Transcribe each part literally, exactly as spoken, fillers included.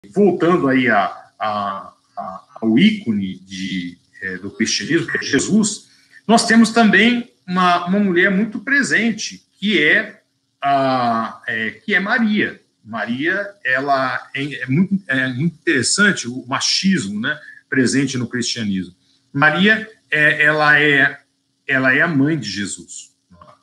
voltando aí a, a, a, ao ícone de, é, do cristianismo, que é Jesus, nós temos também uma, uma mulher muito presente, que é, a, é, que é Maria. Maria, ela é, é, muito, é muito interessante o machismo, né, presente no cristianismo. Maria, é, ela, é, ela é a mãe de Jesus.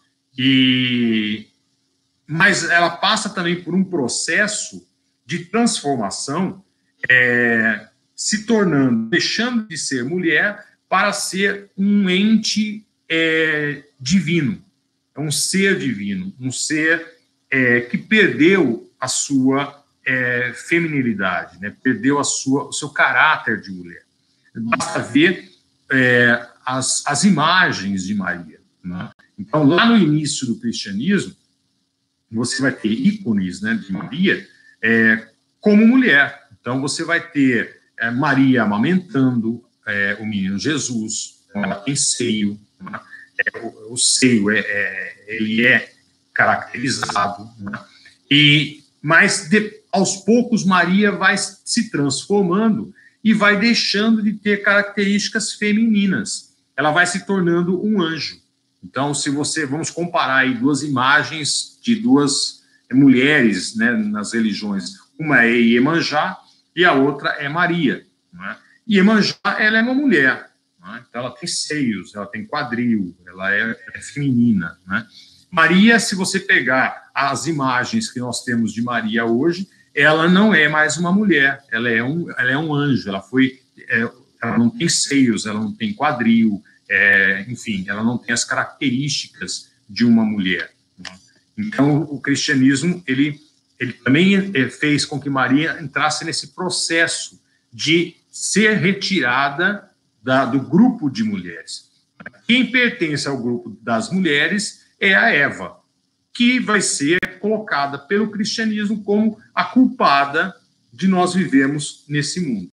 E, mas ela passa também por um processo de transformação, é, se tornando, deixando de ser mulher para ser um ente é, divino, um ser divino, um ser é, que perdeu a sua é, feminilidade, né? Perdeu a sua, o seu caráter de mulher. Basta ver é, as, as imagens de Maria, né? Então, lá no início do cristianismo, você vai ter ícones, né, de Maria é, como mulher. Então, você vai ter é, Maria amamentando é, o menino Jesus, ela tem seio, né? é, o, o seio é, é, ele é caracterizado, né? E, mas de, aos poucos Maria vai se transformando e vai deixando de ter características femininas. Ela vai se tornando um anjo. Então, se você, vamos comparar aí duas imagens de duas mulheres, né, nas religiões. Uma é Iemanjá e a outra é Maria, né? Iemanjá, ela é uma mulher, né? Então ela tem seios, ela tem quadril, ela é, é feminina, né? Maria, se você pegar as imagens que nós temos de Maria hoje, ela não é mais uma mulher, ela é um, ela é um anjo, ela foi, é, ela não tem seios, ela não tem quadril, é, enfim, ela não tem as características de uma mulher, né? Então, o cristianismo, ele, ele também fez com que Maria entrasse nesse processo de ser retirada da, do grupo de mulheres. Quem pertence ao grupo das mulheres é a Eva, que vai ser colocada pelo cristianismo como a culpada de nós vivemos nesse mundo.